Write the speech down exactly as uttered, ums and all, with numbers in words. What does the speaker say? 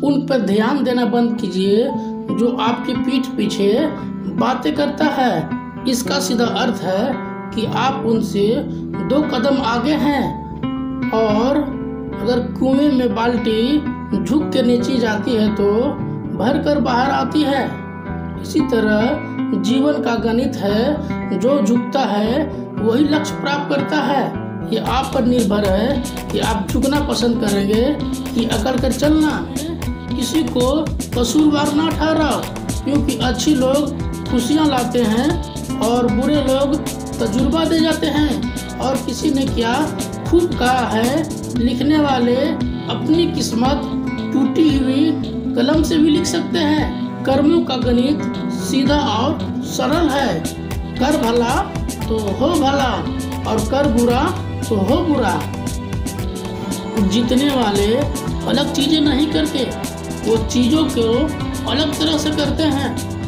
उन पर ध्यान देना बंद कीजिए जो आपकी पीठ पीछे बातें करता है। इसका सीधा अर्थ है कि आप उनसे दो कदम आगे हैं। और अगर कुएं में बाल्टी झुक के नीचे जाती है तो भर कर बाहर आती है। इसी तरह जीवन का गणित है, जो झुकता है वही लक्ष्य प्राप्त करता है। ये आप पर निर्भर है कि आप झुकना पसंद करेंगे कि अकड़ कर चलना। किसी को कसूरवार ना ठहराओ, क्योंकि अच्छे लोग खुशियाँ लाते हैं और बुरे लोग तजुर्बा दे जाते हैं। और किसी ने क्या खूब कहा है, लिखने वाले अपनी किस्मत टूटी हुई कलम से भी लिख सकते हैं। कर्मों का गणित सीधा और सरल है। कर भला तो हो भला और कर बुरा तो हो बुरा। जीतने वाले अलग चीजें नहीं करते, वो चीजों को अलग तरह से करते हैं।